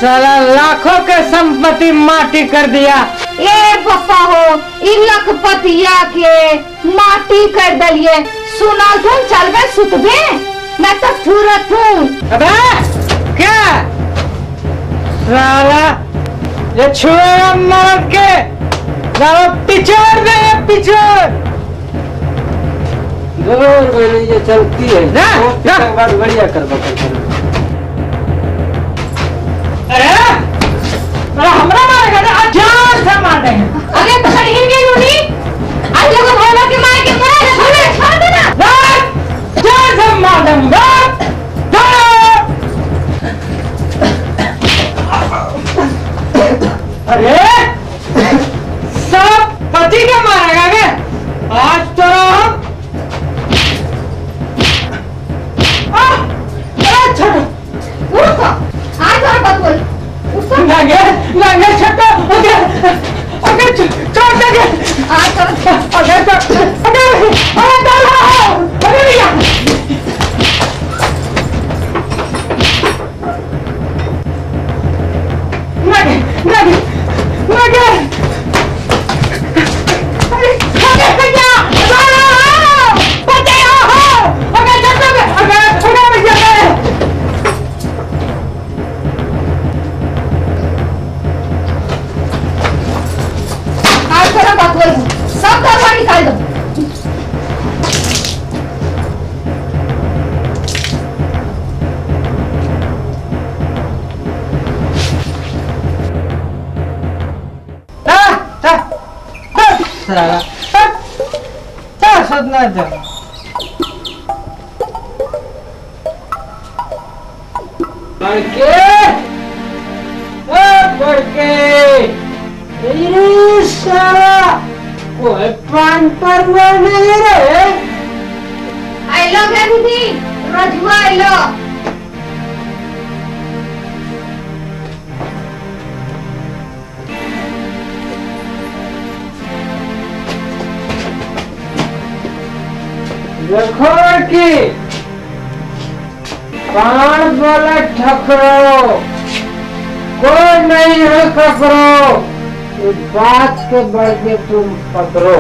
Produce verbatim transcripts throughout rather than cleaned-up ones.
साला लाखों के संपत्ति माटी कर दिया। ए पप्पा हो इन लखपतिया के माटी कर दलिए। सुना तुम चल गए सुतबे मैं तो फूरत हूँ। अबे क्या साला ये छुएगा मार के साला पिछोड़ दे पिछोड़। जरूर मैंने ये चलती है ना ना बात बढ़िया कर बकर। अरे अरे हमरा मारेगा ना जान से मार देंगे। अरे तो कहीं नहीं लूनी आज लोग भाईवा के मार के मार छोड़ छोड़ देना जान से मार दूंगा। अरे सब पति के मारेगा क्या आज तो हम उठो आज और बात बोल उसको लगे लगे छक्का ओके ओके छोड़ दे आज और ओके ओके अरे डालो अरे भैया लगे लगे लगे अरे भैया बचे हो ओके चल ओके ओके भैया बात बोल सब दरबार निकाल दो। साला क्या सोचना चाह बड़के बड़के साला कोई पान पर नहीं रहे। आई लव है दीदी रजुआ आई लव। देखो कि पान बोला ठकरो कोई नहीं है ककरो इस बात के बढ़ के तुम पकड़ो।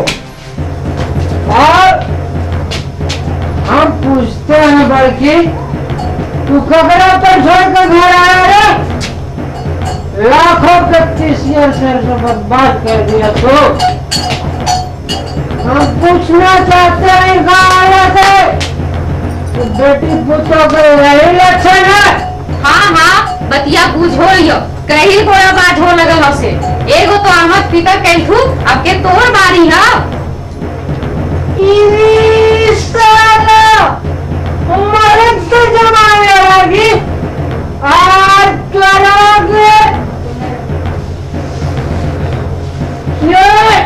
और हम पूछते हैं बल्कि तू ककड़ा पर छोड़ कर घर आया रे। लाखों के तीसिया सर से बर्बाद कर दिया तो हम पूछना चाहते हैं कहाँ आया थे तो बेटी पुत्रों के यही लक्षण है। हाँ हाँ बतिया बुझो लियो कहीं गोड़ा बात हो लगल से एगो तो अहमद पिता कहू अब के तोड़ बारी ना मर्द से जमाने लगी आज करोगे ये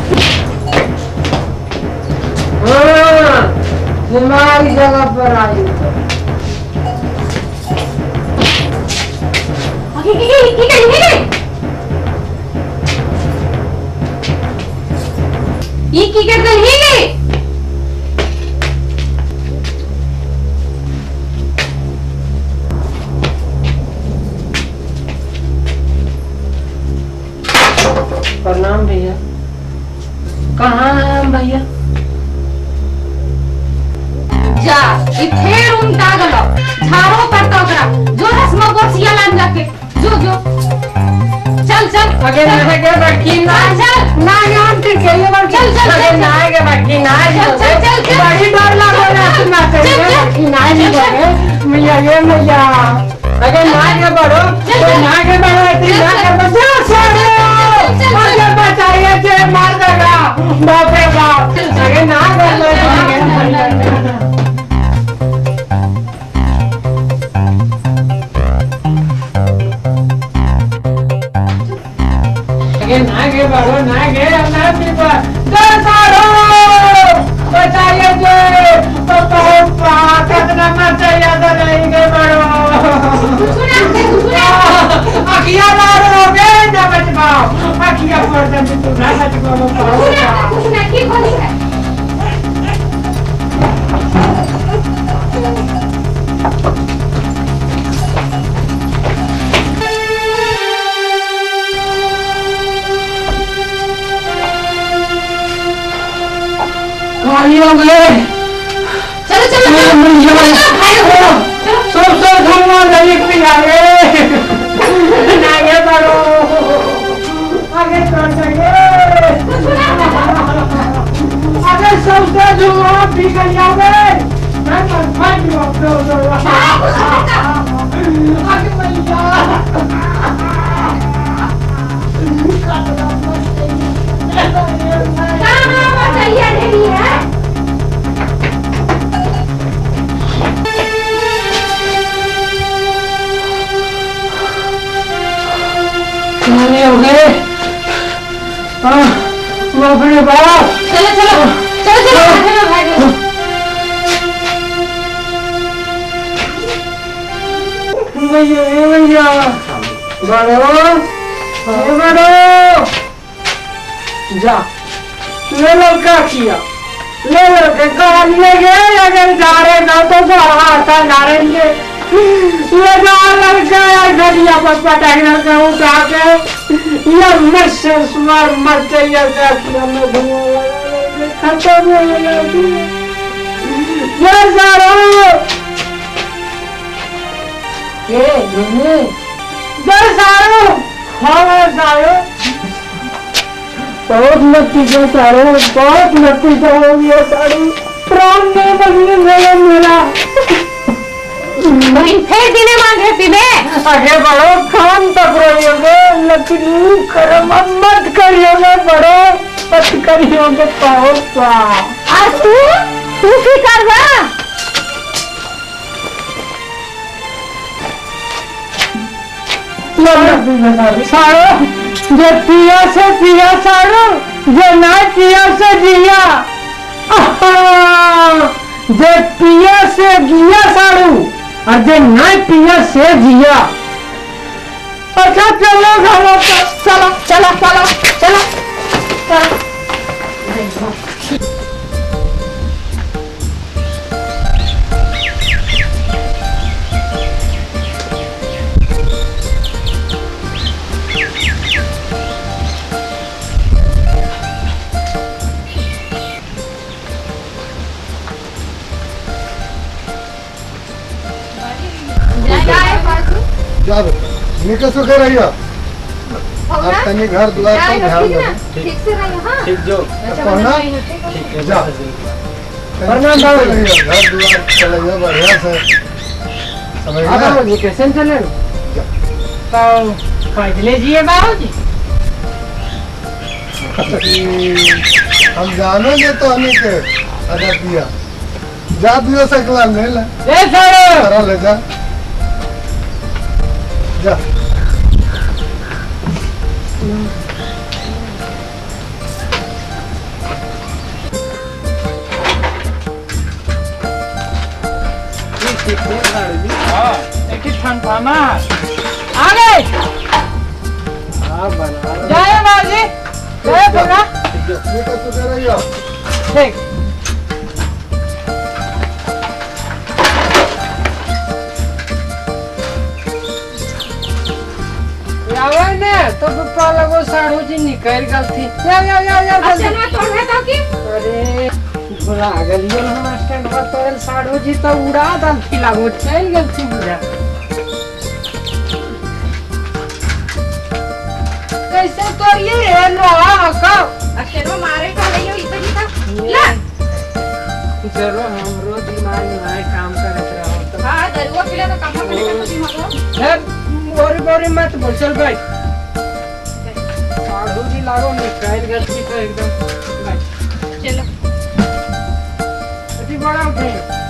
हाँ तुम्हारी जगह पर आई ये की कर गई है प्रणाम भैया। कहाँ है हम भैया? जा इथे उनका गलो झाड़ो पर तो करा जो रस्म गोसिया लान जाके जो जो चल चल अगे नहा के बाकी ना चल ना यार ठीक है ये बार चल चल अगे नहा के बाकी ना चल चल चल चल बड़ी डर लग रहा है ना चाहिए बाकी ना नहीं बोले मैया ये मैया अगे नहा के बढ़ो तो नहा के बढ़ो इतनी ना के बचा छोड़ो अगे बचाइए जे मार देगा बाप रे बाप अगे नहा कर लो नागे बढ़ो नागे अपना पीपा दसारो बचाइए जे बहुत कितना मर चाहिए तो नहीं गए बढ़ो अखिया लाल हो गए ना बच पाओ अखिया पड़ जाती तो ना बच पाओ कुछ नहीं बोली है गए। चलो चलो भाई हो सब सब धुआं लगी पी आगे आगे बढ़ो आगे चल जाइए आगे सब से धुआं पी कर जाओगे मैं तो फाइट करता हूँ आगे हो गए अपने बाप चलो चलो चलो चलो चलो भाई भैया भैया बड़ो बड़ो जा ले लो क्या किया ले लो के कहा ले गए अगर जा रहे ना तो आता जा रहे ये लड़का घड़िया पर पटाखा का उठा के ये मर से स्वर मर के ये किया मैं खत्म हो गया ये सारो ये नहीं ये सारो हाँ सारो बहुत मत्ती से सारो बहुत मत्ती से हो गया सारो प्राण में बदले मेरा मेरा नहीं फिर दिने मांगे पीने आगे बढ़ो खान तक रहिएगे लेकिन कर्म मत करिएगे बड़ो मत करिएगे बहुत आज तू तू की करवा सारो जो पिया से पिया सारो जो ना पिया से जिया जो पिया से जिया सारो और जो ना पिया से जिया अच्छा चलो घरों पर चलो चलो चलो चलो चलो निकल सुखे रहियो अब तनी घर द्वार पर ध्यान दो ठीक से रहियो हां ठीक जो पढ़ना जा प्रणाम बाबू घर द्वार चले बढ़िया से समझ अब गए वेकेशन चले तो पैदले जिए बाबूजी हम जानो जे तो हमें के अदा पिया जा दियो सकला ले ले ए सर करा ले जा जा आ गए जय बाबूजी जय बना निकल सुखे रहियो ठीक ने तो पप्पा लगो साढ़ू जी निकल गल थी या या या या अच्छा ना तोड़ है की अरे भुला गलियो हम स्टैंड पर तोड़ साढ़ू जी तो उड़ा दल थी लागो चल गल थी बुझा कैसे तोड़िए रे लोहा का अकेलो मारे का लियो इतना ही था ला चलो हमरो दिमाग में काम करत रहो तो हां दरुआ पिला तो काम पे लेकर तो दिमाग है बोरी बोरी मत बोल चल भाई साढ़ू जी लागो निकल गल थी तो एकदम चलो अति बड़ा उठे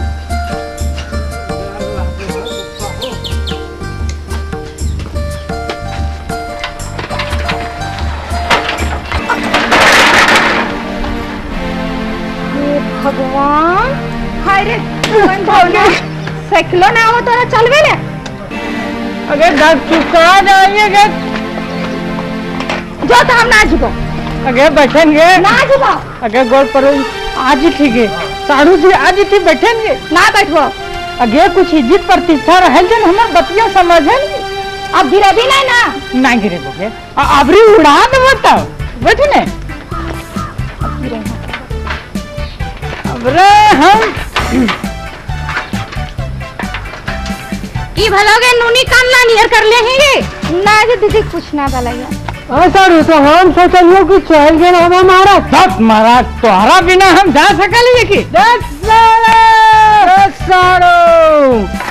भगवान हाय रे कौन बोले साइकिलो ना हो तो चलवे ले अगर घर चुका जाएंगे जो तो हम ना जीवो अगर बैठेंगे ना जीवो अगर गोल पर आज ही ठीक है साढ़ू जी आज ही ठीक बैठेंगे ना बैठो अगर कुछ इज्जत प्रतिष्ठा रहे जन हमार बतिया समझेंगे अब गिरे भी नहीं ना ना गिरे बोले अबरी उड़ा दो बताओ बैठने अब रे हम ई भलोगे नूनी कान ला नियर कर ले हैं ये ना जे दीदी कुछ ना भलाया सर तो हम सोचलियो कि चल गए हम हमारा दस महाराज तोहरा बिना हम जा सकल है कि दस सालो दस सालो